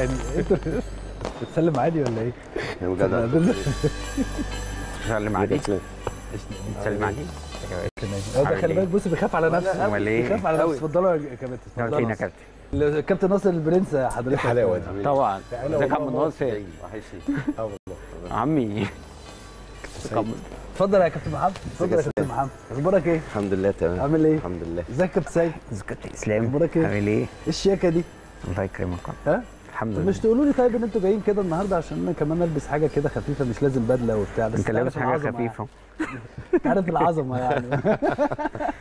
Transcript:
يعني انتوا بتسلم عادي ولا ايه؟ يا جدع سلم عليك. سلم عليك. ده خلي بالك، بص بيخاف على نفسه. امال ايه؟ بيخاف على نفسه. اتفضلوا يا كابتن. اتفضلوا فينا كابتن. الكابتن ناصر البرنس حضرتك. الحلاوه دي طبعا. ازيك يا عم ناصر؟ وحشني. والله عمي. اتفضل يا كابتن محمد. اتفضل يا كابتن محمد. اخبارك ايه؟ الحمد لله تمام. عامل ايه؟ الحمد لله. ازيك يا كابتن سيد؟ ازيك يا كابتن اسلام؟ اخبارك ايه؟ عامل ايه؟ ايه الشياكه دي؟ الله يكرمك. ها؟ الحمد طب لله. مش تقولوا لي طيب ان انتوا جايين كده النهارده عشان انا كمان البس حاجه كده خفيفه، مش لازم بدله وبتاع، بس انت لابس حاجه العظمة خفيفه. يعني. انت عارف العظمه يعني.